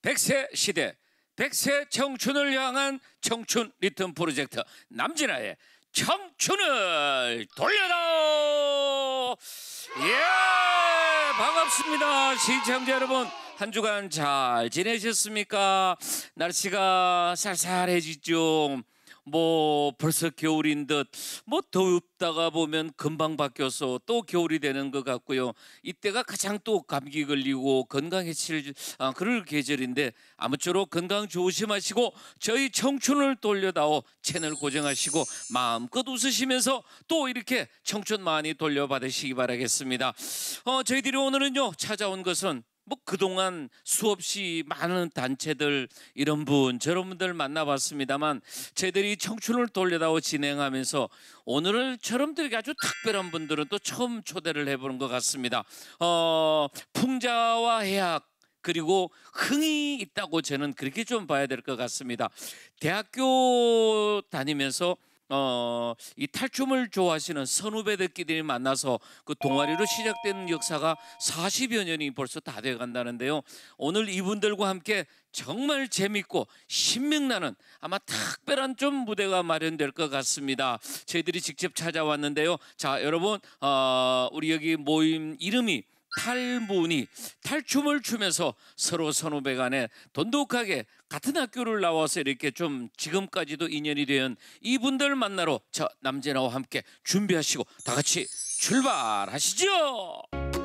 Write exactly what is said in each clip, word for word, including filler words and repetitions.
백 세 시대 백 세 청춘을 향한 청춘 리듬 프로젝트 남진아의 청춘을 돌려라. 예, 반갑습니다 시청자 여러분. 한 주간 잘 지내셨습니까? 날씨가 쌀쌀해지죠. 뭐 벌써 겨울인 듯, 뭐 덥다가 보면 금방 바뀌어서 또 겨울이 되는 것 같고요. 이때가 가장 또 감기 걸리고 건강해칠 아, 그럴 계절인데 아무쪼록 건강 조심하시고 저희 청춘을 돌려다오 채널 고정하시고 마음껏 웃으시면서 또 이렇게 청춘 많이 돌려받으시기 바라겠습니다. 어, 저희들이 오늘은요 찾아온 것은 뭐 그동안 수없이 많은 단체들 이런 분 저런 분들 만나봤습니다만 저희들이 청춘을 돌려다오 진행하면서 오늘은 저럼들에게 아주 특별한 분들은 또 처음 초대를 해보는 것 같습니다. 어, 풍자와 해학 그리고 흥이 있다고 저는 그렇게 좀 봐야 될 것 같습니다. 대학교 다니면서 어, 이 탈춤을 좋아하시는 선후배들끼리 만나서 그 동아리로 시작된 역사가 사십여 년이 벌써 다 돼 간다는데요. 오늘 이분들과 함께 정말 재밌고 신명나는 아마 특별한 좀 무대가 마련될 것 같습니다. 저희들이 직접 찾아왔는데요. 자, 여러분, 어, 우리 여기 모임 이름이 탈무니, 탈춤을 추면서 서로 선후배 간에 돈독하게 같은 학교를 나와서 이렇게 좀 지금까지도 인연이 된 이분들 만나러 저 남진아와 함께 준비하시고 다 같이 출발하시죠.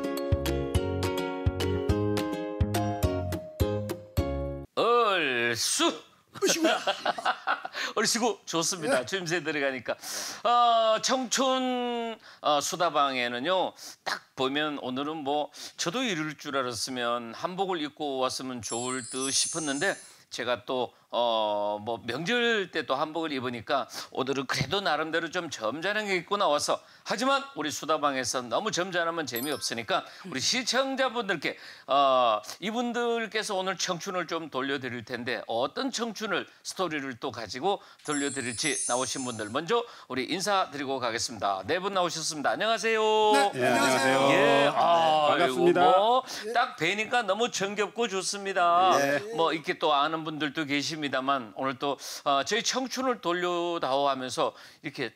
얼쑤 얼씨구 좋습니다. 주임새 들어가니까 어, 청춘 어, 수다방에는요 딱 보면 오늘은 뭐 저도 이럴 줄 알았으면 한복을 입고 왔으면 좋을 듯 싶었는데 제가 또 어, 뭐 명절 때 또 한복을 입으니까 오늘은 그래도 나름대로 좀 점잖게 입고 나와서 하지만 우리 수다방에서 너무 점잖으면 재미없으니까 우리 시청자분들께 어, 이분들께서 오늘 청춘을 좀 돌려드릴 텐데 어떤 청춘을 스토리를 또 가지고 돌려드릴지 나오신 분들 먼저 우리 인사드리고 가겠습니다. 네 분 나오셨습니다. 안녕하세요. 네, 네 안녕하세요. 예, 아, 반갑습니다. 뭐, 딱 뵈니까 너무 정겹고 좋습니다. 네. 뭐 이렇게 또 아는 분들도 계십니다만 오늘 또 어, 저희 청춘을 돌려다오 하면서 이렇게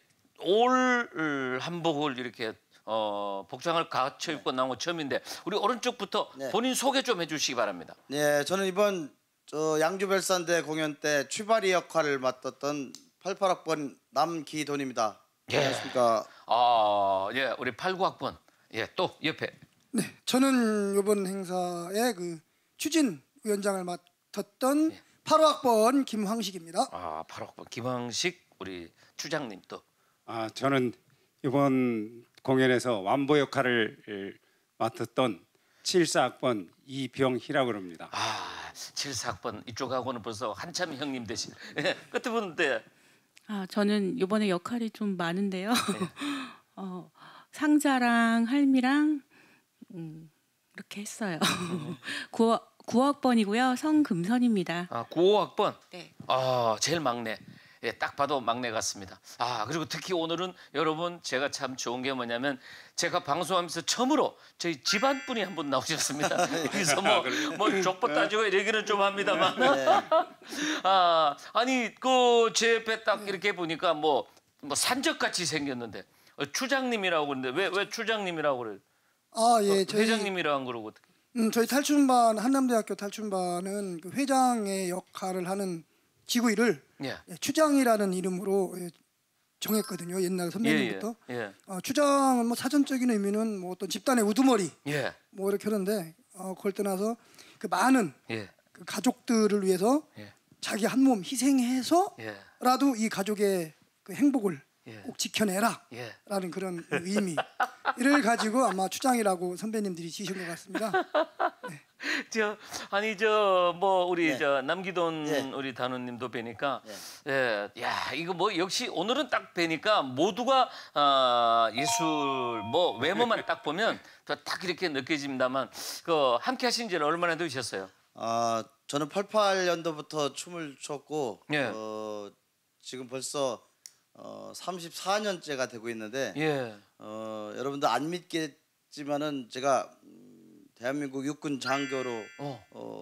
올 한복을 이렇게 어, 복장을 갖춰 입고 나온 거 처음인데 우리 오른쪽부터 네. 본인 소개 좀 해주시기 바랍니다. 네, 저는 이번 저 양주별산대 공연 때 취바리 역할을 맡았던 팔십팔 학번 남기돈입니다. 예. 안녕하십니까. 아, 예, 우리 팔십구 학번. 예, 또 옆에. 네, 저는 이번 행사의 그 추진 위원장을 맡았던 예. 팔십오 학번 김황식입니다. 아, 팔십오 학번 김황식 우리 추장님 또. 아, 저는 이번 공연에서 완보 역할을 맡았던 칠십사 학번 이병희라고 합니다. 아, 칠십사 학번 이쪽하고는 벌써 한참 형님 되신. 예, 끝에 분인데. 아, 저는 이번에 역할이 좀 많은데요. 네. 어, 상자랑 할미랑 음, 이렇게 했어요. 구 학번이고요. 성금선입니다. 아, 구십오 학번. 네. 아, 제일 막내. 예, 딱 봐도 막내 같습니다. 아, 그리고 특히 오늘은 여러분 제가 참 좋은 게 뭐냐면 제가 방송하면서 처음으로 저희 집안분이 한 분 나오셨습니다. 그래서 뭐, 뭐 족보 따지고 얘기는 좀 합니다만. 아, 아니 그 제 옆에 딱 이렇게 보니까 뭐, 뭐 산적같이 생겼는데 어, 추장님이라고 그러는데 왜, 왜 추장님이라고 그래요? 아, 예, 어, 저희 회장님이라고 안 그러고 어떻게? 음, 저희 탈춤반 한남대학교 탈춤반은 그 회장의 역할을 하는 지구일을 예. 예, 추장이라는 이름으로 예, 정했거든요. 옛날 선배님부터. 예, 예. 어, 추장은 뭐 사전적인 의미는 뭐 어떤 집단의 우두머리 예. 뭐 이렇게 하는데 어, 그걸 떠나서 그 많은 예. 그 가족들을 위해서 예. 자기 한 몸 희생해서라도 예. 이 가족의 그 행복을 예. 꼭 지켜내라 예. 라는 그런 의미를 가지고 아마 추장이라고 선배님들이 지으신 것 같습니다. 네. 저 아니 저 뭐 우리 네. 저 남기돈 네. 우리 단원님도 뵈니까 네. 예, 야 이거 뭐 역시 오늘은 딱 뵈니까 모두가 어, 예술 뭐 외모만 딱 보면 딱 이렇게 느껴집니다만 그 함께 하신 지는 얼마나 되셨어요? 아, 저는 팔십팔 년도부터 춤을 췄고 예. 어, 지금 벌써 어, 삼십사 년째가 되고 있는데 예. 어, 여러분들 안 믿겠지만은 제가 음, 대한민국 육군 장교로 어. 어,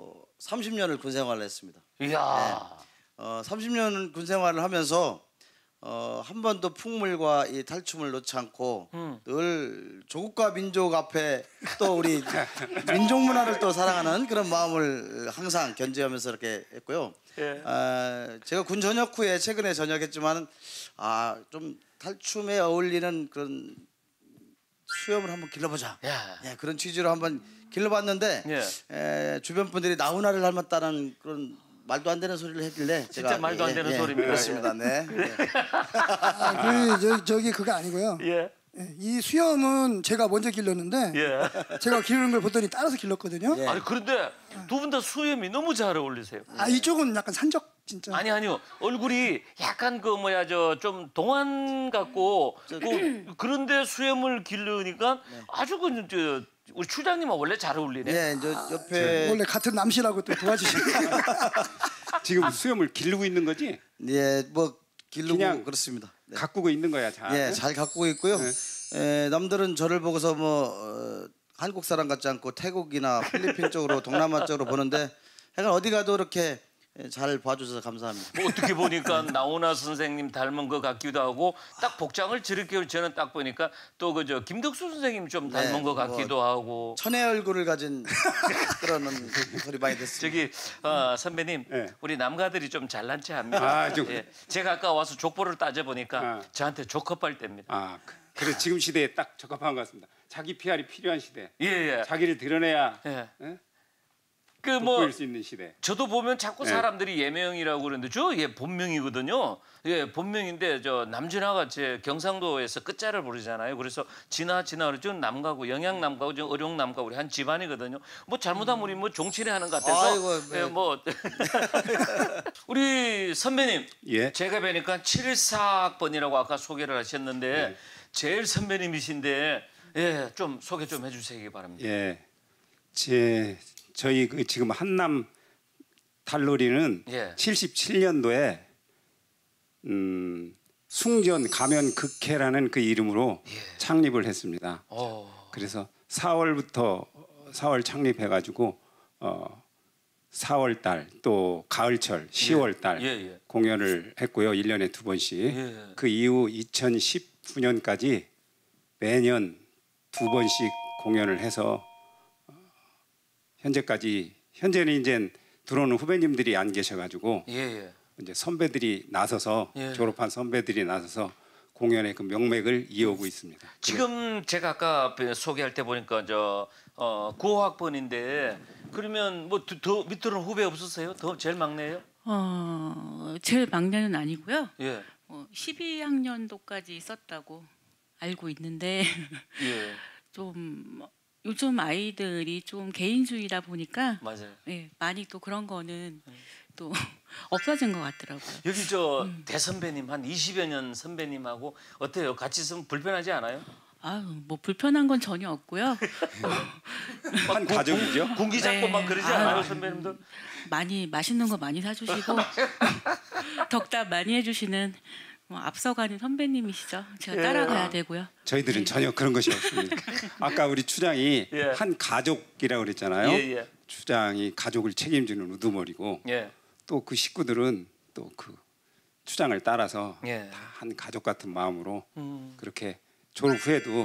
삼십 년을 군 생활을 했습니다. 이야. 어, 삼십 년 군 생활을 하면서 어, 한 번도 풍물과 이 탈춤을 놓지 않고 음. 늘 조국과 민족 앞에 또 우리 민족 문화를 또 사랑하는 그런 마음을 항상 견지하면서 이렇게 했고요. 예. 아, 제가 군 전역 후에 최근에 전역했지만 아, 좀 탈춤에 어울리는 그런 수염을 한번 길러보자. 야. 예, 그런 취지로 한번 길러봤는데 예. 에, 주변 분들이 나훈아를 닮았다는 그런 말도 안 되는 소리를 했길래 진짜 제가, 말도 안 되는 소리입니다. 그렇습니다. 네. 네. 아, 그 저, 저기 그거 아니고요. 예. 예, 이 수염은 제가 먼저 길렀는데 예. 제가 기르는 걸 보더니 따라서 길렀거든요. 예. 아니 그런데 두 분 다 수염이 너무 잘 어울리세요. 아 이쪽은 약간 산적 진짜. 아니 아니요 얼굴이 약간 그 뭐야 저 좀 동안 같고 그, 그런데 수염을 기르니까 아주 그 저 우리 추장님은 원래 잘 어울리네. 예, 저 옆에 원래 같은 남씨라고 또 도와주시고. 지금 수염을 기르고 있는 거지? 예, 뭐 기르고 그냥 그렇습니다. 네. 가꾸고 있는 거야, 잘. 예, 잘 가꾸고 있고요. 에, 남들은 저를 보고서 뭐 어, 한국 사람 같지 않고 태국이나 필리핀 쪽으로 동남아 쪽으로 보는데 약간 어디 가도 이렇게 잘 봐주셔서 감사합니다. 뭐 어떻게 보니까 나훈아 선생님 닮은 것 같기도 하고 딱 복장을 저렇게 저는 딱 보니까 또 그 저 김덕수 선생님 좀 닮은 네, 것 뭐 같기도 하고. 천의 얼굴을 가진 그런 소리 많이 듣습니다. 저기 어, 선배님 네. 우리 남가들이 좀 잘난 체합니다. 아, 좀- 예, 제가 아까 와서 족보를 따져 보니까 아. 저한테 조커빨 때입니다. 아, 그- 그래 지금 시대에 딱 적합한 것 같습니다. 자기 피알이 필요한 시대. 예 예. 자기를 드러내야 예. 예? 그 뭐 돋보일 수 있는 시대. 저도 보면 자꾸 네. 사람들이 예명이라고 그러는데 저 예 본명이거든요. 예 본명인데 저 남진아가 제 경상도에서 끝자를 부르잖아요. 그래서 진아 진아 그러죠. 남가고 영양남가고 저 어룡남가 우리 한 집안이거든요. 뭐 잘못하면 우리 뭐 종친회 하는 것 같아서 아이고, 네. 예, 뭐 우리 선배님 예. 제가 뵈니까 칠사학번이라고 아까 소개를 하셨는데 네. 제일 선배님이신데 예 좀 소개 좀 해주시기 바랍니다. 예. 제 저희 그 지금 한남 달놀이는 예. 칠십칠 년도에 음, 숭전 가면 극회라는 그 이름으로 예. 창립을 했습니다. 어. 그래서 사월부터 사월 창립해 가지고 어 사월 달 또 가을철 시월 달 예, 예. 공연을 했고요. 일 년에 두 번씩. 예. 그 이후 이천십구 년까지 매년 두 번씩 공연을 해서 어, 현재까지 현재는 이제 들어오는 후배님들이 안 계셔 가지고 예, 예. 이제 선배들이 나서서 예. 졸업한 선배들이 나서서 공연의 그 명맥을 이어오고 있습니다. 지금 제가 아까 소개할 때 보니까 저 어, 구호학번인데 그러면 뭐 더 밑으로는 후배 없으세요? 더 제일 막내예요? 어, 제일 막내는 아니고요. 예. 어, 십이 학년도까지 있었다고 알고 있는데 예. 좀 요즘 아이들이 좀 개인주의다 보니까 맞아요. 예, 많이 또 그런 거는 또 없어진 것 같더라고요. 여기 저 대선배님 한 이십여 년 선배님하고 어때요? 같이 있으면 불편하지 않아요? 아유, 뭐 불편한 건 전혀 없고요. 한 가족이죠. 군기 잡고 네. 막 그러지 아유, 않아요, 선배님들? 많이 맛있는 거 많이 사주시고 덕담 많이 해주시는 뭐 앞서가는 선배님이시죠. 제가 예. 따라가야 되고요. 저희들은 전혀 그런 것이 없습니다. 아까 우리 추장이 예. 한 가족이라고 그랬잖아요. 예, 예. 추장이 가족을 책임지는 우두머리고 예. 또 그 식구들은 또 그 추장을 따라서 예. 다 한 가족 같은 마음으로 음. 그렇게 졸업 후에도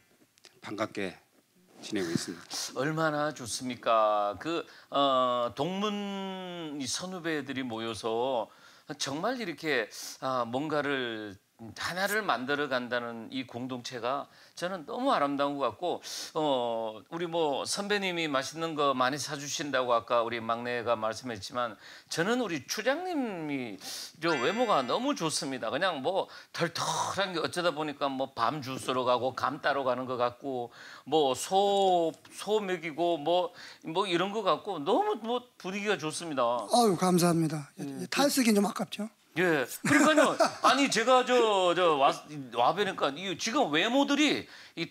반갑게 지내고 있습니다. 얼마나 좋습니까? 그 어, 동문 이 선후배들이 모여서 정말 이렇게 아, 뭔가를 하나를 만들어 간다는 이 공동체가 저는 너무 아름다운 것 같고 어 우리 뭐 선배님이 맛있는 거 많이 사주신다고 아까 우리 막내가 말씀했지만 저는 우리 추장님이 저 외모가 너무 좋습니다. 그냥 뭐 털털한 게 어쩌다 보니까 뭐 밤 주스러 가고 감 따러 가는 것 같고 뭐 소 소 먹이고 뭐 뭐 이런 것 같고 너무 뭐 분위기가 좋습니다. 아유 감사합니다. 탈쓰긴 좀 아깝죠. 예, 그러니까요. 아니 제가 저 저 와 와 보니까 이 지금 외모들이 이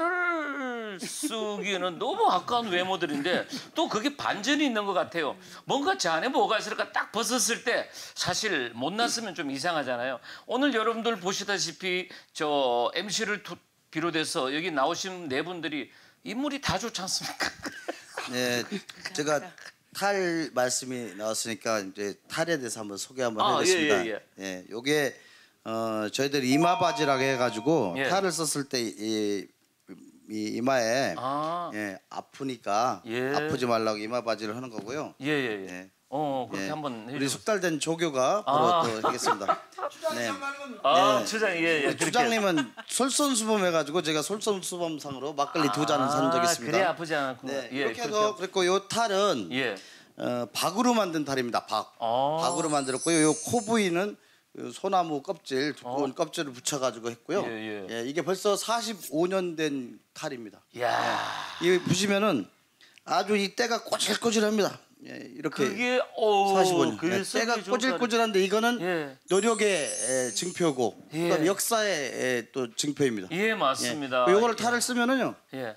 탈을 쓰기에는 너무 아까운 외모들인데 또 그게 반전이 있는 것 같아요. 뭔가 제 안에 뭐가 있을까 딱 벗었을 때 사실 못 났으면 좀 이상하잖아요. 오늘 여러분들 보시다시피 저 엠씨를 비롯해서 여기 나오신 네 분들이 인물이 다 좋지 않습니까? 네, 제가 탈 말씀이 나왔으니까 이제 탈에 대해서 한번 소개 한번 아, 하겠습니다. 예, 예, 예, 요게 어, 저희들이 이마 바지라고 해가지고 예. 탈을 썼을 때 이, 이 이마에 아, 예, 아프니까 예. 아프지 말라고 이마 바지를 하는 거고요. 예, 예, 예. 예. 어, 그렇게 예. 한번 우리 해주세요. 숙달된 조교가 바로 아. 또 하겠습니다. 네. 아, 예. 주장, 예, 예. 그렇게. 주장님은 솔선수범 해가지고 제가 솔선수범상으로 막걸리 두 잔을 산 적이 있습니다. 그래 아프지 않았구나. 네, 예, 이렇게 그렇게 해서 그랬고 요 탈은 예. 어, 박으로 만든 탈입니다. 박. 아. 박으로 만들었고요. 요 코 부위는 요 소나무 껍질 두꺼운 껍질을 붙여가지고 했고요. 어. 예, 예. 이게 벌써 사십오 년 된 탈입니다. 야. 이 보시면은 아주 이 때가 꼬질꼬질합니다. 예, 이렇게 그게 오. 사십오 년. 예, 그래서 때가 그게 좋은 꼬질꼬질한데 이거는 예. 노력의 에, 증표고 예. 그다음 역사의 에, 또 증표입니다. 예, 맞습니다. 예. 요거를 탈을 쓰면은요. 예.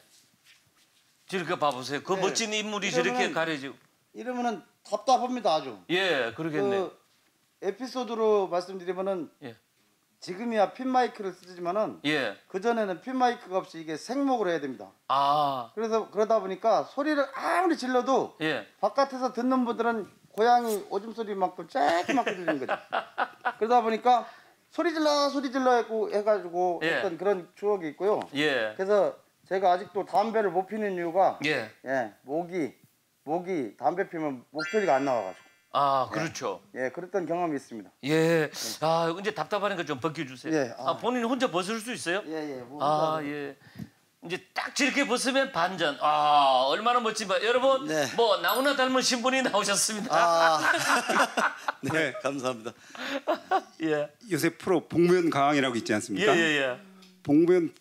저렇게 봐보세요. 그 네. 멋진 인물이 이러면은- 저렇게 가려지고. 이러면은 답답합니다 아주. 예, 그러겠네. 그 에피소드로 말씀드리면은 예. 지금이야 핀 마이크를 쓰지만은 예. 그 전에는 핀 마이크가 없이 이게 생목으로 해야 됩니다. 아. 그래서 그러다 보니까 소리를 아무리 질러도 예. 바깥에서 듣는 분들은 고양이 오줌 소리만큼 쬐끄맣게 들리는 거죠. 그러다 보니까 소리 질러 소리 질러 해고 해가지고 예. 했던 그런 추억이 있고요. 예. 그래서 제가 아직도 담배를 못 피는 이유가 예. 예 목이 목이 담배 피면 목소리가 안 나와가지고 아, 그렇죠. 예 그랬던 경험이 있습니다. 예. 아, 이제 답답하니까 좀 벗겨주세요. 예, 아, 아. 본인이 혼자 벗을 수 있어요? 예예. 뭐 아, 혼자 예. 이제 딱 저렇게 벗으면 반전. 아, 얼마나 멋진 봐. 여러분, 네. 뭐 나훈아 닮은 신분이 나오셨습니다. 아 네, 네. 감사합니다. 예. 요새 프로 복면 가왕이라고 있지 예, 않습니까? 예, 예. 복면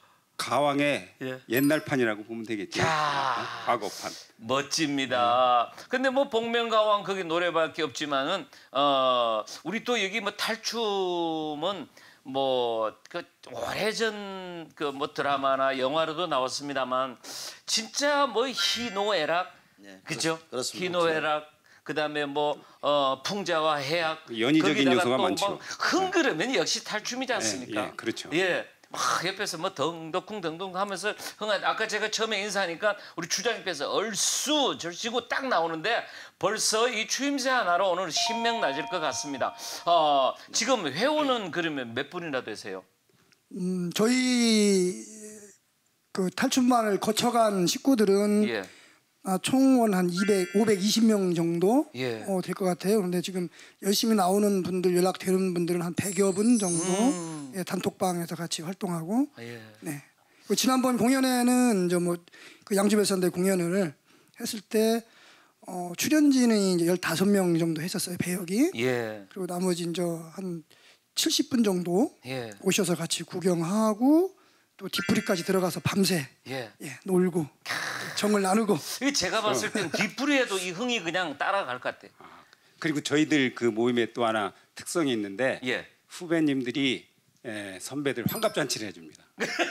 가왕의 예. 옛날판이라고 보면 되겠죠. 야. 과거판. 멋집니다. 근데 뭐 복면가왕 거기 노래밖에 없지만은 어 우리 또 여기 뭐 탈춤은 뭐 그 오래전 그 뭐 드라마나 영화로도 나왔습니다만 진짜 뭐 희노애락 예, 그죠? 그렇- 그렇습니다. 희노애락 그다음에 뭐 어 풍자와 해악 연희적인 거기다가 요소가 또 많죠. 막 흥그러면 역시 탈춤이지 않습니까? 예, 예, 그렇죠. 예. 막 옆에서 뭐 덩덕쿵덩덩 하면서 흥한 아까 제가 처음에 인사하니까 우리 주장님께서 얼쑤 절치고 딱 나오는데 벌써 이 추임새 하나로 오늘 신명 나질 것 같습니다. 어, 지금 회원은 그러면 몇 분이나 되세요? 음, 저희 그 탈춤반을 거쳐간 식구들은 예. 아, 총원 한 이백, 오백이십 명 정도 예. 어, 될 것 같아요. 그런데 지금 열심히 나오는 분들 연락되는 분들은 한 백여 분 정도 음. 예, 단톡방에서 같이 활동하고 예. 네. 그 지난번 공연에는 이제 뭐그 양주별산대 공연을 했을 때 어, 출연진은 이제 열다섯 명 정도 했었어요. 배역이. 예. 그리고 나머지 이제 한 칠십 분 정도 예. 오셔서 같이 구경하고 또 뒷부리까지 들어가서 밤새 예. 예, 놀고 정을 나누고 이 제가 봤을 땐 뒷부리에도 이 흥이 그냥 따라갈 것 같아. 그리고 저희들 그 모임에 또 하나 특성이 있는데 예. 후배님들이 에, 선배들 환갑잔치를 해줍니다.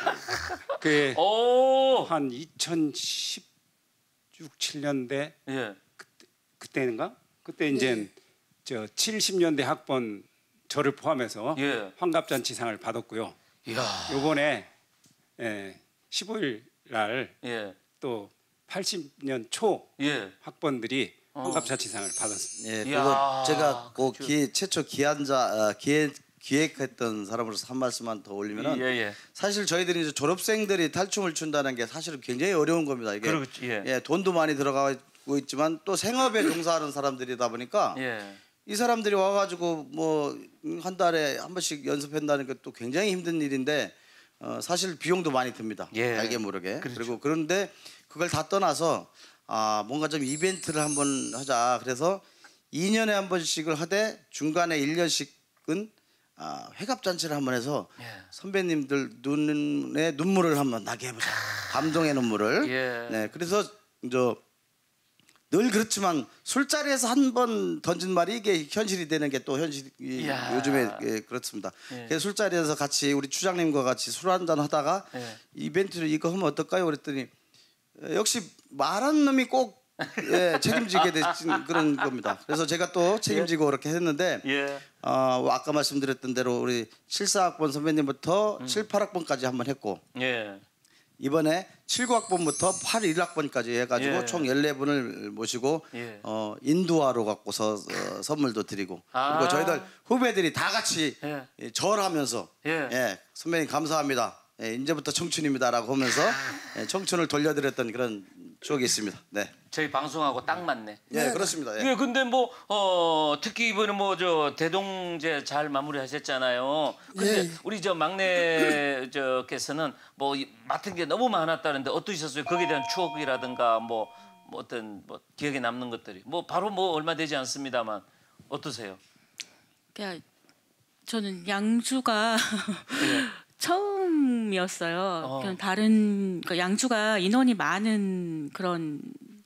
그한 오. 이천십육, 칠 년대 예. 그때인가? 그때 이제 저 칠십 년대 학번 저를 포함해서 예. 환갑잔치상을 받았고요. 이야. 요번에 에, 십오 일 날 예. 또 팔십 년 초 예. 학번들이 환갑잔치상을 받았습니다. 예, 이야, 그거 제가 꼭 그쵸. 기, 최초 기한자 어, 기획 기획했던 사람으로서 한 말씀만 더 올리면은 예, 예. 사실 저희들이 이제 졸업생들이 탈춤을 춘다는 게 사실은 굉장히 어려운 겁니다. 이게 그렇죠, 예. 돈도 많이 들어가고 있지만 또 생업에 종사하는 사람들이다 보니까 예. 이 사람들이 와가지고 뭐 한 달에 한 번씩 연습한다는 것도 굉장히 힘든 일인데 어, 사실 비용도 많이 듭니다. 예. 알게 모르게. 그렇죠. 그리고 그런데 그걸 다 떠나서 아 뭔가 좀 이벤트를 한번 하자. 그래서 이 년에 한 번씩을 하되 중간에 일 년씩은 아, 회갑잔치를 한번 해서 예. 선배님들 눈에 눈물을 한번 나게 해보자. 감동의 눈물을. 예. 네, 그래서 저 늘 그렇지만 술자리에서 한 번 던진 말이 이게 현실이 되는 게 또 현실 이 이야. 요즘에 예, 그렇습니다. 예. 그래서 술자리에서 같이 우리 추장님과 같이 술 한잔 하다가 예. 이벤트를 이거 하면 어떨까요? 그랬더니 에, 역시 말한 놈이 꼭 예, 책임지게 된 그런 겁니다. 그래서 제가 또 책임지고 그렇게 했는데 예. 어, 아까 말씀드렸던 대로 우리 칠사 학번 선배님부터 칠, 팔 학번까지 한번 했고 예. 이번에 칠구 학번부터 팔십일 학번까지 해가지고 예. 총 열네 분을 모시고 예. 어, 인도하러 갖고서 어, 선물도 드리고 아. 그리고 저희들 후배들이 다 같이 예. 예, 절하면서 예. 예, 선배님 감사합니다. 예, 이제부터 청춘입니다라고 하면서 예, 청춘을 돌려드렸던 그런 추억이 있습니다. 네, 저희 방송하고 딱 맞네. 예, 네. 그렇습니다. 예. 예, 근데 뭐 어, 특히 이번에 뭐 저 대동제 잘 마무리하셨잖아요. 근데 예. 우리 저 막내 저께서는 뭐 이- 맡은 게 너무 많았다는데 어떠셨어요? 거기에 대한 추억이라든가 뭐, 뭐 어떤 뭐 기억에 남는 것들이 뭐 바로 뭐 얼마 되지 않습니다만 어떠세요? 그러니까 저는 양주가 처음이었어요. 어. 그냥 다른 그러니까 양주가 인원이 많은 그런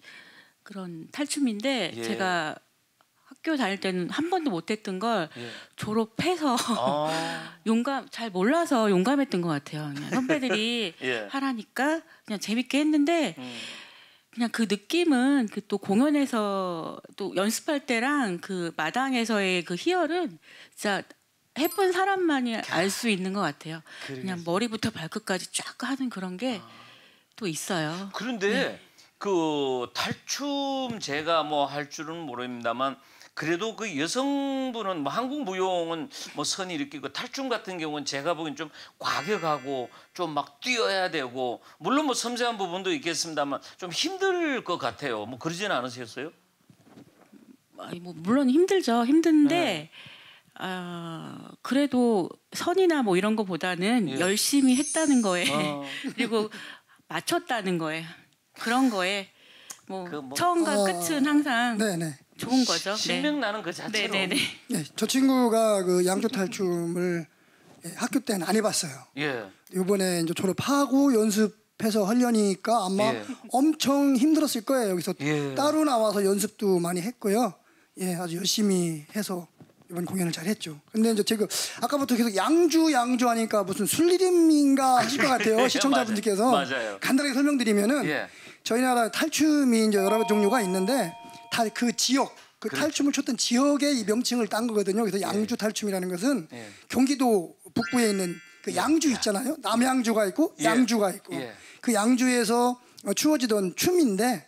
그런 탈춤인데 예. 제가 학교 다닐 때는 한 번도 못했던 걸 예. 졸업해서 아, 용감 잘 몰라서 용감했던 것 같아요. 그냥 선배들이 예. 하라니까 그냥 재밌게 했는데 음. 그냥 그 느낌은 그 또 공연에서 또 연습할 때랑 그 마당에서의 그 희열은 진짜 해본 사람만이 알 수 있는 것 같아요. 그냥 머리부터 발끝까지 쫙 하는 그런 게 또 있어요. 그런데 그 탈춤 제가 뭐 할 줄은 모릅니다만 그래도 그 여성분은 뭐 한국 무용은 뭐 선이 일으키고 탈춤 같은 경우는 제가 보기엔 좀 과격하고 좀 막 뛰어야 되고 물론 뭐 섬세한 부분도 있겠습니다만 좀 힘들 것 같아요. 뭐 그러지는 않으셨어요? 아니 뭐 물론 힘들죠. 힘든데 네. 아 그래도 선이나 뭐 이런 거보다는 예. 열심히 했다는 거에 어. 그리고 맞췄다는 거에 그런 거에 뭐, 그 뭐- 처음과 어, 끝은 항상 네네. 좋은 거죠. 신명 나는 그 자체로. 네네네. 네, 저 친구가 그 양조 탈춤을 예, 학교 때는 안 해봤어요. 예. 이번에 이제 졸업하고 연습해서 하려니까 아마 예. 엄청 힘들었을 거예요. 여기서 예. 따로 나와서 연습도 많이 했고요. 예, 아주 열심히 해서 이번 공연을 잘 했죠. 근데 이제 제가 아까부터 계속 양주 양주 하니까 무슨 술리림인가 하실 것 같아요. 시청자분들께서. 맞아요. 간단하게 설명드리면은 예. 저희 나라 탈춤이 이제 여러 종류가 있는데 다 그 지역 그 그렇죠. 탈춤을 췄던 지역의 이 명칭을 딴 거거든요. 그래서 양주 탈춤이라는 것은 예. 경기도 북부에 있는 그 양주 있잖아요. 남양주가 있고 예. 양주가 있고 예. 그 양주에서 추어지던 춤인데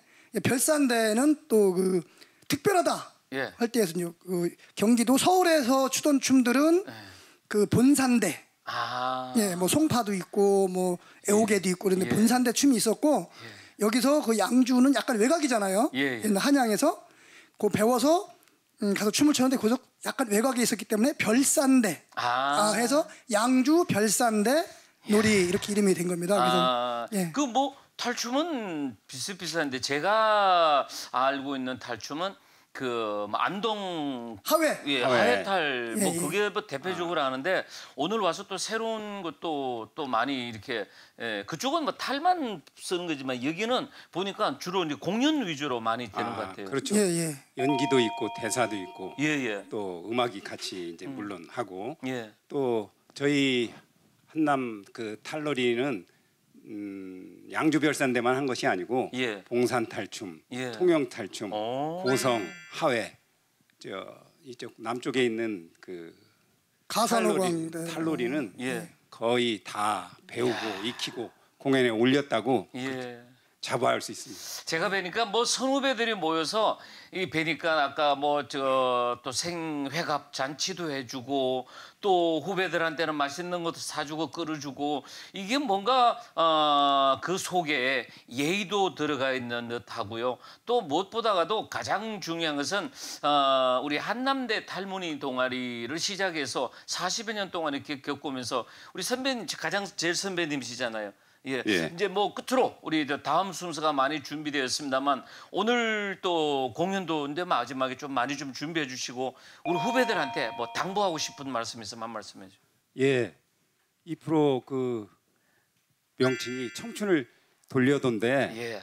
별산대는 또 그 특별하다 예. 할 때에서요. 그 경기도 서울에서 추던 춤들은 그 본산대, 아. 예, 뭐 송파도 있고 뭐 애호개도 있고 그런데 예. 본산대 춤이 있었고 여기서 그 양주는 약간 외곽이잖아요. 예, 예. 옛날 한양에서 그 배워서 음, 가서 춤을 췄는데 거기서 약간 외곽에 있었기 때문에 별산대 아. 아, 해서 양주 별산대 놀이 이렇게 이름이 된 겁니다. 그래서 아, 예. 그 뭐 탈춤은 비슷비슷한데 제가 알고 있는 탈춤은 그뭐 안동 하회. 예, 하회. 하회탈 뭐 예, 예. 그게 뭐 대표적으로 아는데 오늘 와서 또 새로운 것도 또 많이 이렇게 예, 그쪽은 뭐 탈만 쓰는 거지만 여기는 보니까 주로 이제 공연 위주로 많이 되는 것 같아요. 그렇죠. 예, 예. 연기도 있고 대사도 있고 예, 예. 또 음악이 같이 이제 물론 하고 예. 또 저희 한남 그 탈놀이는 음, 양주별산대만 한 것이 아니고 예. 봉산탈춤, 예. 통영탈춤, 오. 고성, 하회 저 이쪽 남쪽에 있는 그 가산호광 탈놀이, 탈놀이는 예. 거의 다 배우고 익히고 공연에 올렸다고 예. 자부할 수 있습니다. 제가 뵈니까 뭐 선후배들이 모여서 이 뵈니까 아까 뭐 저 또 생회갑 잔치도 해주고 또 후배들한테는 맛있는 것도 사주고 끓여주고 이게 뭔가 어, 그 속에 예의도 들어가 있는 듯하고요. 또 무엇보다가도 가장 중요한 것은 어, 우리 한남대 탈무늬 동아리를 시작해서 사십여 년 동안 이렇게 겪으면서 우리 선배님 가장 제일 선배님이시잖아요. 예. 예. 이제 뭐 끝으로 우리 이제 다음 순서가 많이 준비되었습니다만 오늘 또 공연도 근데 마지막에 좀 많이 좀 준비해 주시고 우리 후배들한테 뭐 당부하고 싶은 말씀 있으면 한 말씀해 주세요. 예, 이 프로 그 명칭이 청춘을 돌려돈데 예.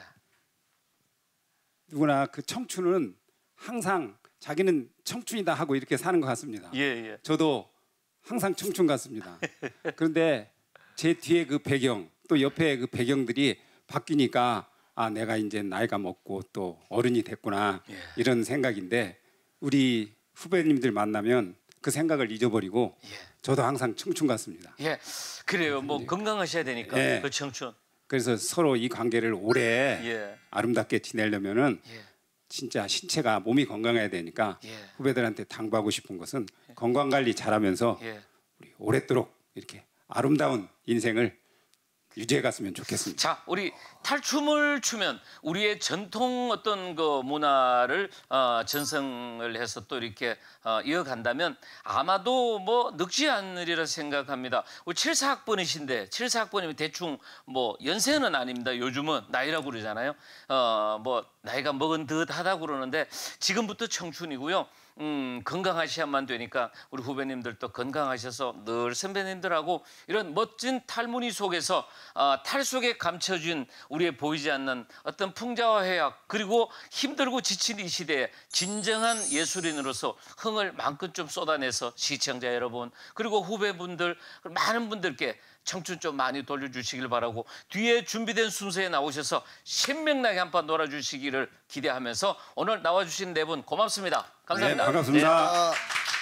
누구나 그 청춘은 항상 자기는 청춘이다 하고 이렇게 사는 것 같습니다. 예, 예. 저도 항상 청춘 같습니다. 그런데 제 뒤에 그 배경 또 옆에 그 배경들이 바뀌니까 아 내가 이제 나이가 먹고 또 어른이 됐구나 예. 이런 생각인데 우리 후배님들 만나면 그 생각을 잊어버리고 예. 저도 항상 청춘 같습니다. 예. 그래요. 뭐 건강하셔야 되니까 예. 그 청춘. 그래서 서로 이 관계를 오래 예. 아름답게 지내려면은 예. 진짜 신체가 몸이 건강해야 되니까 예. 후배들한테 당부하고 싶은 것은 건강 관리 잘하면서 예. 우리 오랫도록 이렇게 아름다운 인생을 유지해 갔으면 좋겠습니다. 자, 우리 탈춤을 추면 우리의 전통 어떤 그 문화를 어, 전승을 해서 또 이렇게 어, 이어간다면 아마도 뭐 늙지 않으리라 생각합니다. 우리 칠사학번이신데 칠사학번이면 대충 뭐 연세는 아닙니다. 요즘은 나이라고 그러잖아요. 어, 뭐 나이가 먹은 듯하다고 그러는데 지금부터 청춘이고요. 음, 건강하셔야만 되니까 우리 후배님들도 건강하셔서 늘 선배님들하고 이런 멋진 탈무늬 속에서 어, 탈 속에 감춰진 우리의 보이지 않는 어떤 풍자와 해악 그리고 힘들고 지친 이 시대에 진정한 예술인으로서 흥을 마음껏 좀 쏟아내서 시청자 여러분 그리고 후배분들 많은 분들께 청춘 좀 많이 돌려주시길 바라고 뒤에 준비된 순서에 나오셔서 신명나게 한판 놀아주시기를 기대하면서 오늘 나와주신 네 분 고맙습니다. 감사합니다. 네, 반갑습니다. 아,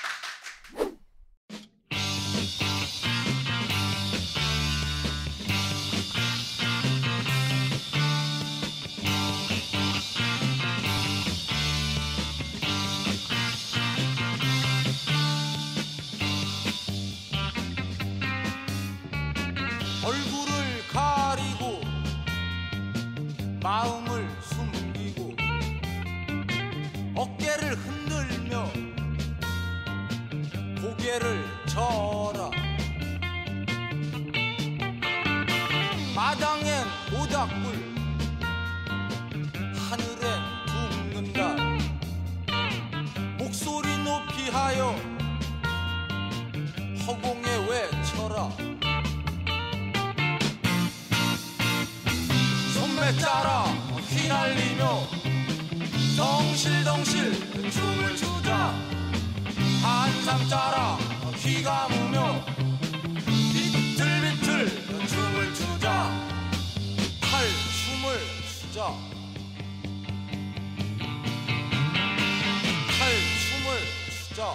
얼굴을 가리고 마음을 숨기고 어깨를 흔들며 고개를 져라 마당엔 모닥불 하늘엔 붓는다 목소리 높이 하여 허공에 외쳐라 손매 짜라 휘날리며 덩실덩실 춤을 추자 한삼 짜라 휘 감으며 비틀비틀 춤을 추자 탈춤을 추자 탈춤을 추자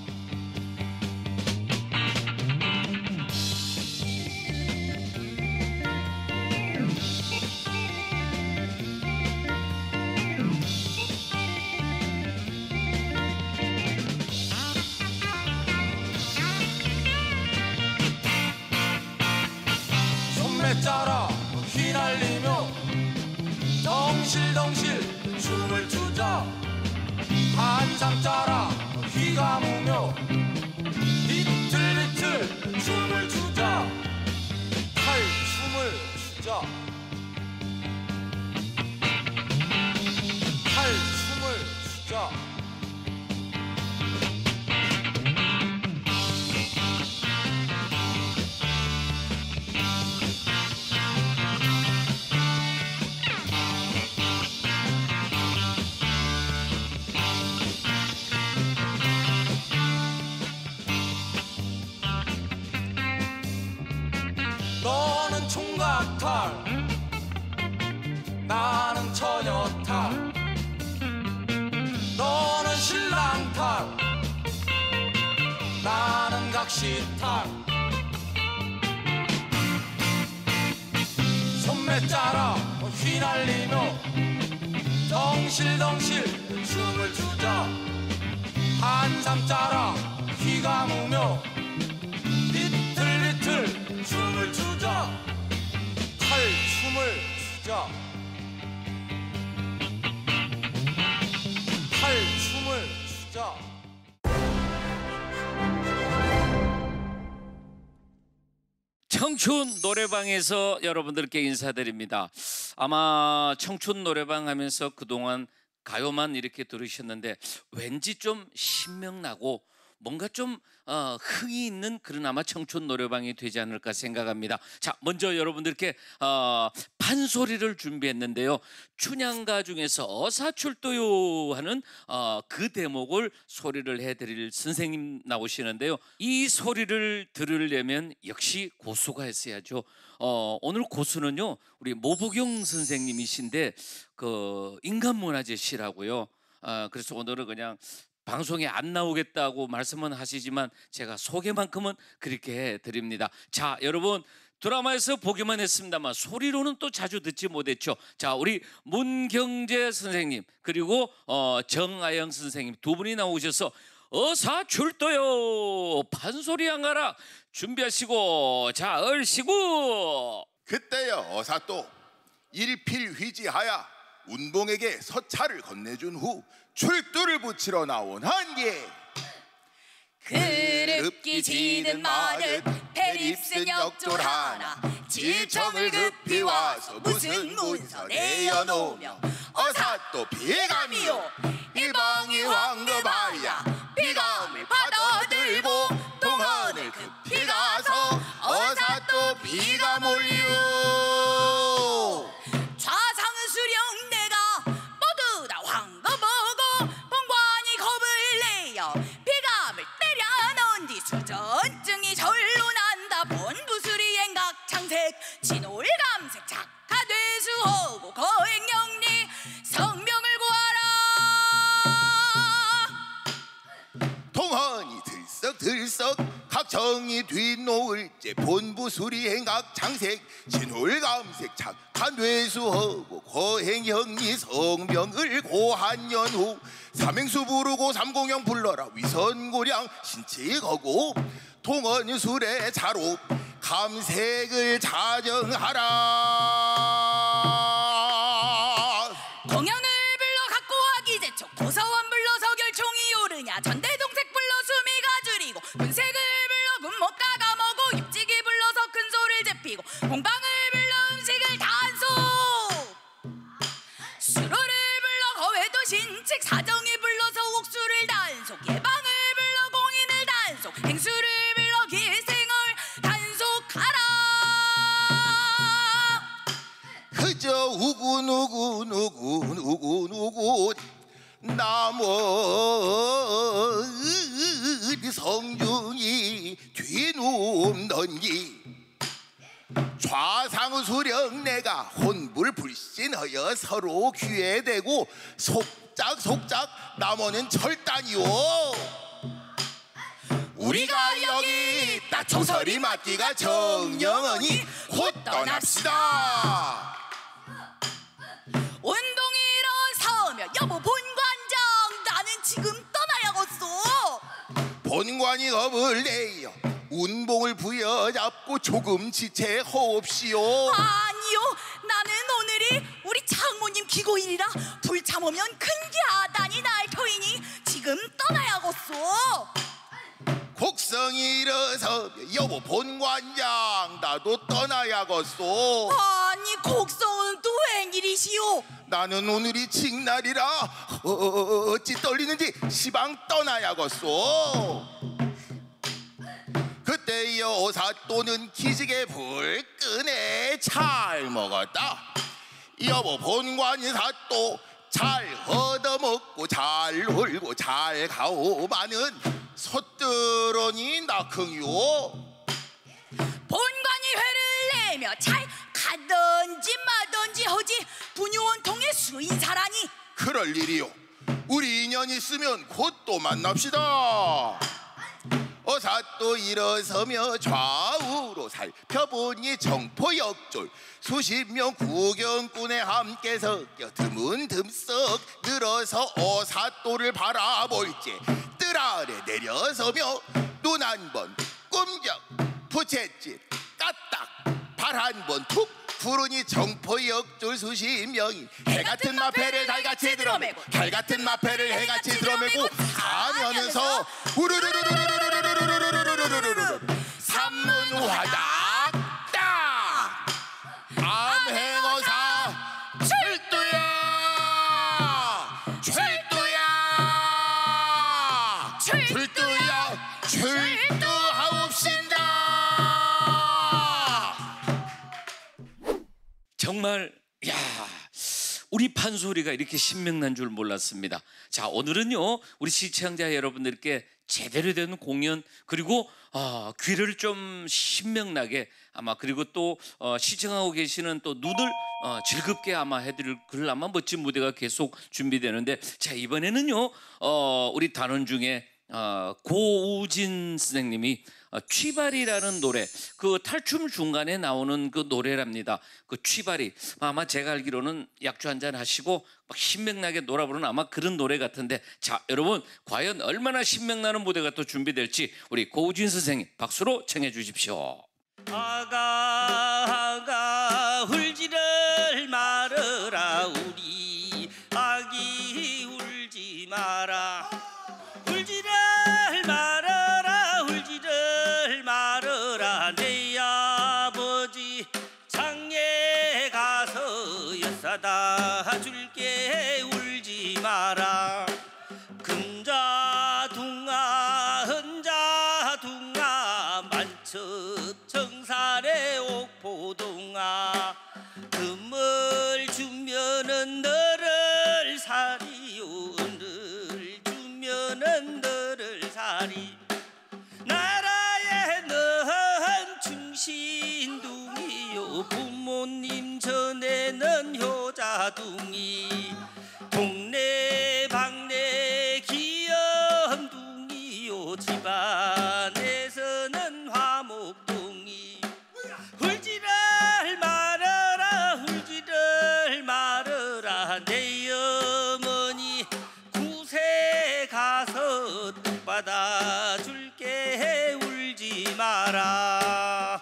손매 짜라 휘날리며 덩실덩실 춤을 추자 한상 짜라 휘 감으며 비틀비틀 춤을 추자 탈춤을 추자 탈춤을 추자 너는 총각탈 나는 처녀탈 너는 신랑탈 나는 각시탈 손매 짜라 휘날리며 덩실덩실 춤을 추자 한삼 짜라 휘 감으며 비틀비틀 춤을 추자 탈춤을 추자 탈춤을 추자 청춘 노래방에서 여러분들께 인사드립니다. 아마 청춘 노래방 하면서 그동안 가요만 이렇게 들으셨는데 왠지 좀 신명나고 뭔가 좀 어, 흥이 있는 그런 아마 청춘 노래방이 되지 않을까 생각합니다. 자, 먼저 여러분들께 어, 판소리를 준비했는데요. 춘향가 중에서 어사출도요 하는 어, 그 대목을 소리를 해드릴 선생님 나오시는데요. 이 소리를 들으려면 역시 고수가 있어야죠. 어, 오늘 고수는요 우리 모부경 선생님이신데 그 인간문화재시라고요. 어, 그래서 오늘은 그냥 방송에 안 나오겠다고 말씀은 하시지만 제가 소개만큼은 그렇게 해드립니다. 자, 여러분 드라마에서 보기만 했습니다만 소리로는 또 자주 듣지 못했죠. 자, 우리 문경재 선생님 그리고 어, 정아영 선생님 두 분이 나오셔서 어사 출도요 판소리 안 가라 준비하시고 자 얼씨구. 그때여 어사또 일필휘지하야 운봉에게 서차를 건네준 후 출두를 붙이러 나온 한예. 그릇기 지는 말은 대립슨 역졸하나 질청을 급히 와서 무슨 문서 내어놓으며 어사또 비감이요 일방이 황급하야 비감을 받아들고 동헌을 급히 가서 어사또 비감 올리요. 좌상은 수령 내가 모두 다 황급하고 본관이 겁을 내어 비감을 때려놓은 뒤 수전증이 절로 난다. 본부수리 행각 창색 진올감색 작하되수하고 거행영리 성명을 구하라. 동헌이 들썩들썩 각정이 뒤놓을 때 본부 수리행각 장색 진홀감색 착한 뇌수하고 거행형리 성명을 고한년 후 삼행수 부르고 삼공영 불러라 위선고량 신치거고 동헌술의 자로 감색을 자정하라. 공연을 불러 갖고 하기 제촉 도서원 불러서 결총이 오르냐 전대동색 불러 수미가 줄이고 군색을 불러 군목가 가먹고 육지기 불러서 큰 소리를 제피고 공방을 불러 음식을 단속 수로를 불러 거회도 신칙 사정이 불러서 옥수를 단속 예방을 불러 공인을 단속 행수를 불러 기생을 단속하라. 그저 우군 우군 우군 우군 우군 나머지 성중이 뒤눕는기 좌상수령 내가 혼불 불신하여 서로 귀에 대고 속작 속작 남원은 철단이오. 우리가 여기 있다 조설이 맞기가 정령하니 곧 떠납시다. 운동이 일어서며 여보 본관장 나는 지금 떠나야겠어. 본관이 겁을 내요 운봉을 부여잡고 조금 지체하옵시오. 아니요 나는 오늘이 우리 장모님 기고일이라 불참으면 큰 야단이 날 터이니 지금 떠나야겠어. 곡성이 일어서 여보 본관장 나도 떠나야겠소. 아니 곡성은 또 웬일이시오? 나는 오늘이 칙날이라 어찌 떨리는지 시방 떠나야겠소. 그때 여사또는 기지개 불끈에 잘 먹었다. 여보 본관이 사또 잘 얻어먹고 잘 놀고 잘 가오마는 솥드러니 낙흥이오. 본관이 회를 내며 잘 가든지 마든지 하지 분유원통의 수인사라니. 그럴 일이요. 우리 인연 있으면 곧 또 만납시다. 어사또 일어서며 좌우로 살펴보니 정포역졸 수십 명 구경꾼에 함께 섞여 드문듬썩 늘어서 어사또를 바라볼지 뜰 아래 내려서며 눈 한 번 꼼짝 부채질 까딱 발 한 번 툭 구르니 정포역졸 수십 명이 해같은 마패를 달같이 들어매고 달같은 마패를 해같이 들어매고 가면서 우르르르르르르르르르르르르르르르 삼문화닥 딱 암행어사 출두야 출두야 출두야 출두하옵신다. 정말 야 우리 판소리가 이렇게 신명난 줄 몰랐습니다. 자 오늘은요 우리 시청자 여러분들께 제대로 된 공연 그리고 어, 귀를 좀 신명나게 아마 그리고 또 어, 시청하고 계시는 또 눈을 어, 즐겁게 아마 해드릴 그럴 아마 멋진 무대가 계속 준비되는데 자 이번에는요 어, 우리 단원 중에 어, 고우진 선생님이 어, 취발이라는 노래, 그 탈춤 중간에 나오는 그 노래랍니다. 그 취발이 아마 제가 알기로는 약주 한잔 하시고 막 신명나게 놀아보는 아마 그런 노래 같은데, 자 여러분 과연 얼마나 신명나는 무대가 또 준비될지 우리 고우진 선생님 박수로 청해 주십시오. 아가 아가 울지를 말어라 우리 아기 울지 마라 울지를 말아라 울지를 말아라 내 아버지 장에 가서 엿사다 줄게 울지 마라 금자둥아 은자둥아 만첩 정산의 옥포동아 금을 주면은 너를 사리요 은을 주면은 너를 사리 나라에 넌 충신둥이요 부모님 전에는 효자둥이 동네 방네 귀염둥이요 집안에서는 화목둥이 울지를 말아라 울지를 말아라 내 어머니 구세 가서 떡 받아줄게 울지 마라.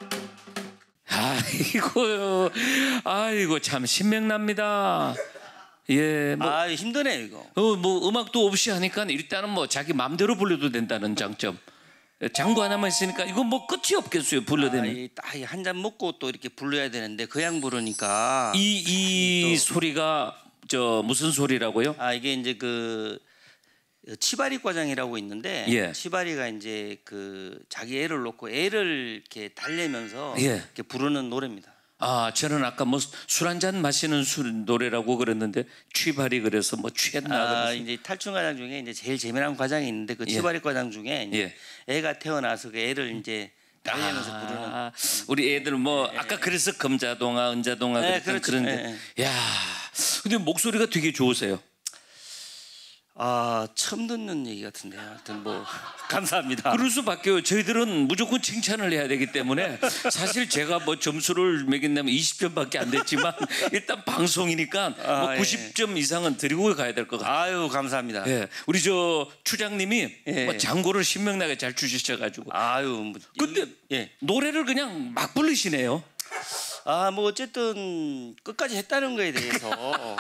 아이고, 아이고 참 신명납니다. 예, 뭐, 아 힘드네 이거. 어, 뭐 음악도 없이 하니까 일단은 뭐 자기 마음대로 불러도 된다는 장점. 장구 하나만 있으니까 이거 뭐 끝이 없겠어요. 불러대면. 아, 한 잔 먹고 또 이렇게 불러야 되는데 그냥 부르니까. 이 이 소리가 저 무슨 소리라고요? 아 이게 이제 그 치바리 과장이라고 있는데 예. 치바리가 이제 그 자기 애를 놓고 애를 이렇게 달래면서 예. 이렇게 부르는 노래입니다. 아, 저는 아까 뭐 술 한 잔 마시는 술 노래라고 그랬는데 취발이 그래서 뭐 취했나 아, 그래서. 이제 탈춤 과장 중에 이제 제일 재미난 과장이 있는데 그 예. 치바리 과장 중에 이제 예. 애가 태어나서 그 애를 이제 달래면서 부르는. 아, 우리 애들 뭐 아까 그래서 금자동아, 은자동아 네, 그랬던 그렇죠. 그런데. 네, 야, 근데 목소리가 되게 좋으세요. 아 처음 듣는 얘기 같은데요. 하여튼 뭐 감사합니다. 그럴 수밖에요. 저희들은 무조건 칭찬을 해야 되기 때문에 사실 제가 뭐 점수를 매긴다면 이십 점밖에 안 됐지만 일단 방송이니까 아, 뭐 예. 구십 점 이상은 드리고 가야 될 것 같아요. 아유 감사합니다. 예, 우리 저 추장님이 예. 뭐 장고를 신명나게 잘 주시셔가지고. 아유 뭐, 근데 예. 노래를 그냥 막 부르시네요. 아 뭐 어쨌든 끝까지 했다는 거에 대해서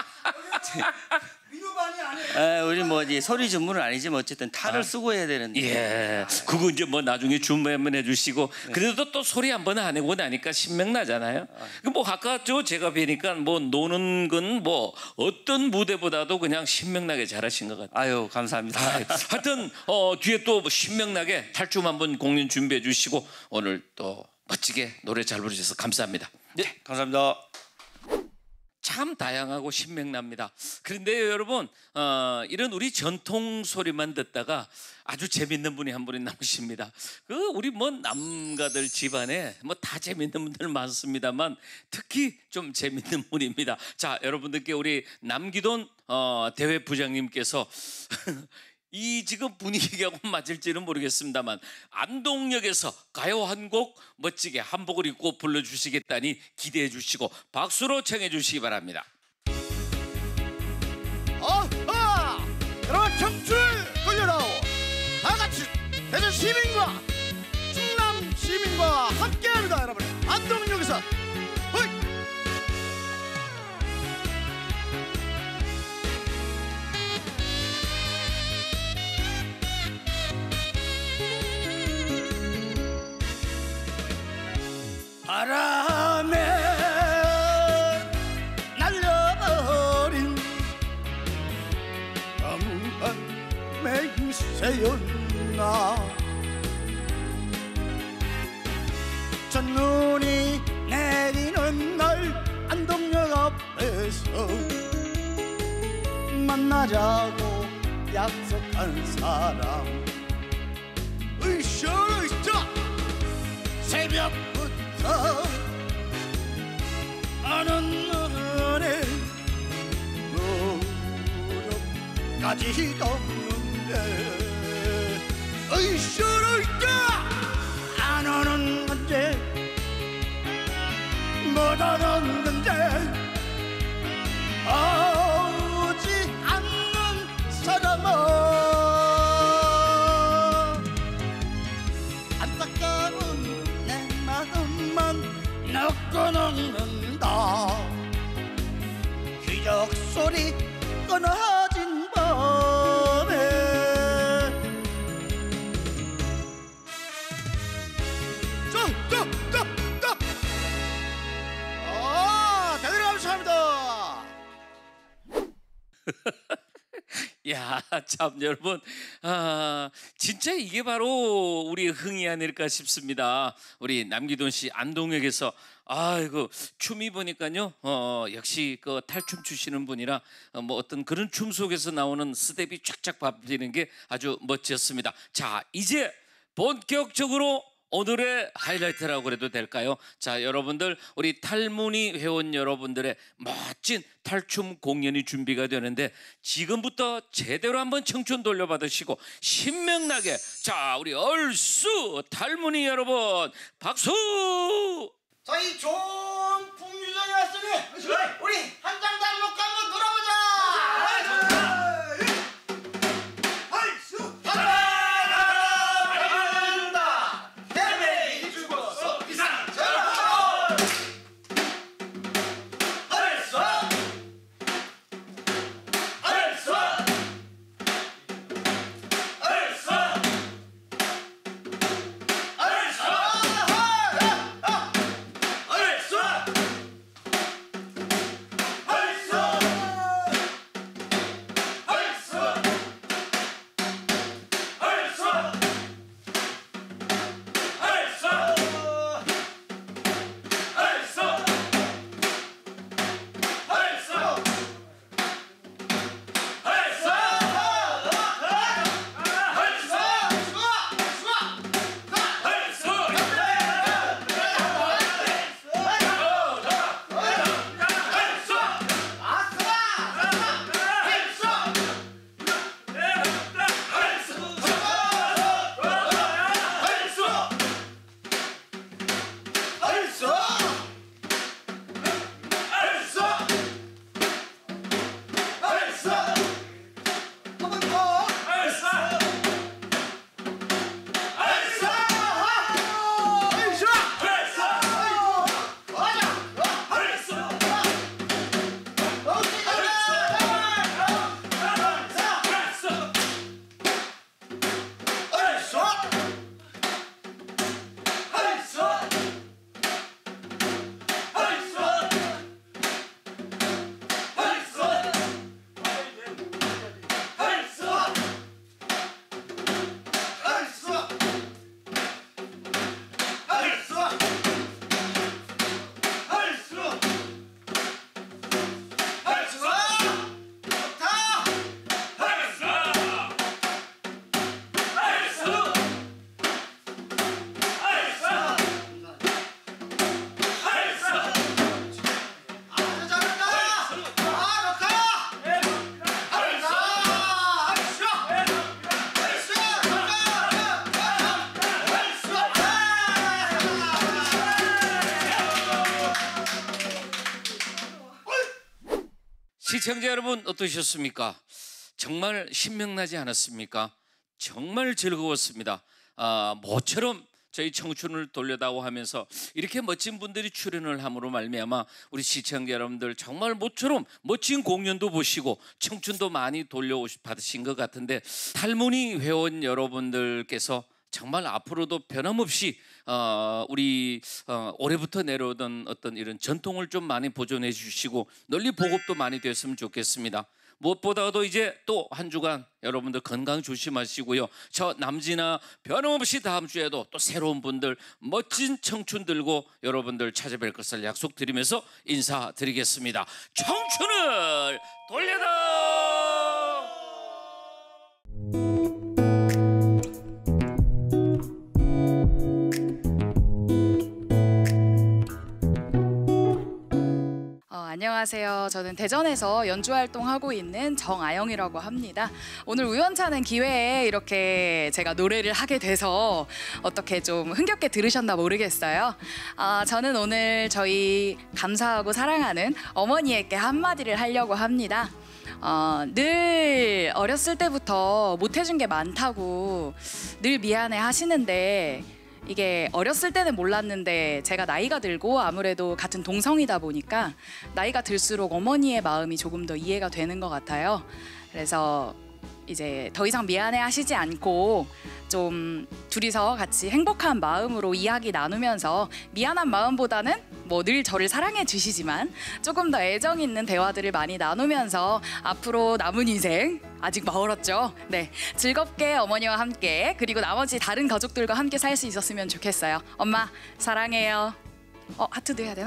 아, 우리 뭐 이제 소리 전문은 아니지만 어쨌든 탈을 아. 쓰고 해야 되는데. 예, 그거 이제 뭐 나중에 준비 한번 해주시고 그래도 또 소리 한번 안 해고 나니까 신명나잖아요. 그 뭐 아까 저 제가 뵈니까 뭐 노는 건 뭐 어떤 무대보다도 그냥 신명나게 잘하신 것 같아요. 아유 감사합니다. 아, 하여튼 어, 뒤에 또 신명나게 탈춤 한번 공연 준비해 주시고 오늘 또 멋지게 노래 잘 부르셔서 감사합니다. 네 감사합니다. 참 다양하고 신명납니다. 그런데 여러분 어, 이런 우리 전통 소리만 듣다가 아주 재밌는 분이 한 분이 나오십니다. 그 우리 뭐 남가들 집안에 뭐 다 재밌는 분들 많습니다만 특히 좀 재밌는 분입니다. 자 여러분들께 우리 남기돈 어, 대회 부장님께서 이 지금 분위기하고 맞을지는 모르겠습니다만 안동역에서 가요 한 곡 멋지게 한복을 입고 불러주시겠다니 기대해 주시고 박수로 청해 주시기 바랍니다. 아하! 여러분 청춘을 돌려다오. 다같이 대전 시민과 충남 시민과 함께합니다. 여러분 안동역에서 호이! 바람에 날려버린 엄한 맹세였나 첫눈이 내리는 날 안동역 앞에서 만나자고 약속한 사람 으쌰 으쌰 새벽부터 아는 눈에 노력까지 덮는데 의술을 안 오는 건지 못 오는 건지 오지 않는 사람은 안타까운 내 마음만 넣고 녹는다. 기적 소리 끊어진 밤에 쏙쏙쏙쏙 아 대단히 감사합니다. 야, 참 여러분, 아, 진짜 이게 바로 우리 흥이 아닐까 싶습니다. 우리 남기돈 씨 안동역에서 아이고 춤이 보니까요, 어, 역시 그 탈춤 추시는 분이라 어, 뭐 어떤 그런 춤 속에서 나오는 스텝이 쫙쫙 밟히는 게 아주 멋졌습니다. 자, 이제 본격적으로 오늘의 하이라이트라고 그래도 될까요? 자, 여러분들 우리 탈무늬 회원 여러분들의 멋진 탈춤 공연이 준비가 되는데 지금부터 제대로 한번 청춘 돌려받으시고 신명나게 자 우리 얼쑤 탈무늬 여러분 박수! 저희 좋은 풍류전이 왔으니 우리 한 장 다 먹고 한번 놀아보자. 시청자 여러분 어떠셨습니까? 정말 신명나지 않았습니까? 정말 즐거웠습니다. 아, 모처럼 저희 청춘을 돌려다오 하면서 이렇게 멋진 분들이 출연을 함으로 말미암아 우리 시청자 여러분들 정말 모처럼 멋진 공연도 보시고 청춘도 많이 돌려받으신 것 같은데 탈무늬 회원 여러분들께서 정말 앞으로도 변함없이 어, 우리 어, 올해부터 내려오던 어떤 이런 전통을 좀 많이 보존해 주시고 널리 보급도 많이 됐으면 좋겠습니다. 무엇보다도 이제 또 한 주간 여러분들 건강 조심하시고요. 저 남진아 변함없이 다음 주에도 또 새로운 분들 멋진 청춘 들고 여러분들 찾아뵐 것을 약속드리면서 인사드리겠습니다. 청춘을 돌려라. 안녕하세요. 안녕하세요. 저는 대전에서 연주 활동하고 있는 정아영이라고 합니다. 오늘 우연찮은 기회에 이렇게 제가 노래를 하게 돼서 어떻게 좀 흥겹게 들으셨나 모르겠어요. 아, 저는 오늘 저희 감사하고 사랑하는 어머니에게 한마디를 하려고 합니다. 어, 늘 어렸을 때부터 못해준 게 많다고 늘 미안해 하시는데 이게 어렸을 때는 몰랐는데 제가 나이가 들고 아무래도 같은 동성이다 보니까 나이가 들수록 어머니의 마음이 조금 더 이해가 되는 것 같아요. 그래서 이제 더 이상 미안해 하시지 않고 좀 둘이서 같이 행복한 마음으로 이야기 나누면서 미안한 마음보다는 뭐 늘 저를 사랑해 주시지만 조금 더 애정 있는 대화들을 많이 나누면서 앞으로 남은 인생 아직 멀었죠. 네, 즐겁게 어머니와 함께 그리고 나머지 다른 가족들과 함께 살 수 있었으면 좋겠어요. 엄마 사랑해요. 어 하트도 해야 되나?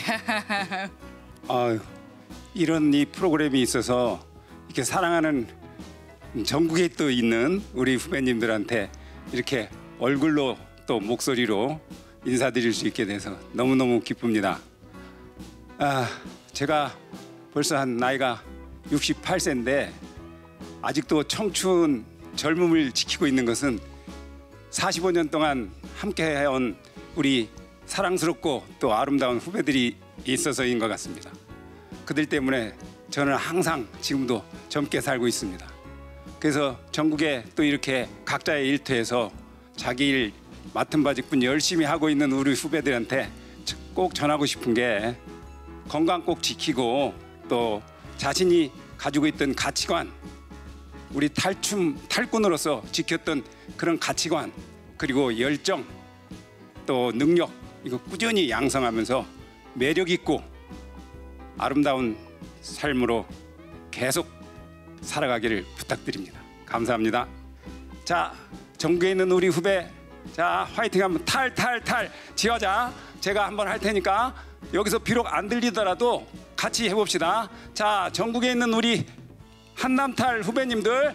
아유, 이런 이 프로그램이 있어서 이렇게 사랑하는 전국에 또 있는 우리 후배님들한테 이렇게 얼굴로 또 목소리로 인사드릴 수 있게 돼서 너무너무 기쁩니다. 아, 제가 벌써 한 나이가 육십팔 세인데 아직도 청춘 젊음을 지키고 있는 것은 사십오 년 동안 함께 해온 우리 사랑스럽고 또 아름다운 후배들이 있어서인 것 같습니다. 그들 때문에 저는 항상 지금도 젊게 살고 있습니다. 그래서 전국에 또 이렇게 각자의 일터에서 자기 일 맡은 바직분 열심히 하고 있는 우리 후배들한테 꼭 전하고 싶은 게 건강 꼭 지키고 또 자신이 가지고 있던 가치관, 우리 탈춤 탈꾼으로서 지켰던 그런 가치관 그리고 열정 또 능력 이거 꾸준히 양성하면서 매력 있고 아름다운 삶으로 계속 살아가기를 부탁드립니다. 감사합니다. 자, 전국에 있는 우리 후배, 자 화이팅 한번 탈탈탈 지어자. 제가 한번 할 테니까 여기서 비록 안 들리더라도 같이 해봅시다. 자, 전국에 있는 우리 한남탈 후배님들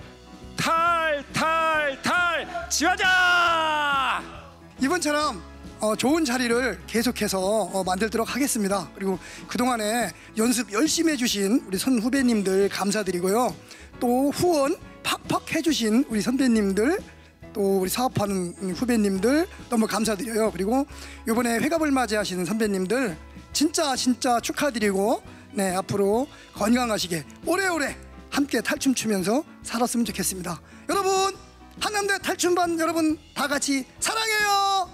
탈탈탈 지어자. 이번처럼 어, 좋은 자리를 계속해서 어, 만들도록 하겠습니다. 그리고 그동안에 연습 열심히 해주신 우리 선 후배님들 감사드리고요. 또 후원 팍팍 해주신 우리 선배님들 또 우리 사업하는 후배님들 너무 감사드려요. 그리고 이번에 회갑을 맞이하시는 선배님들 진짜 진짜 축하드리고 네 앞으로 건강하시게 오래오래 함께 탈춤 추면서 살았으면 좋겠습니다. 여러분 한남대 탈춤반 여러분 다 같이 사랑해요.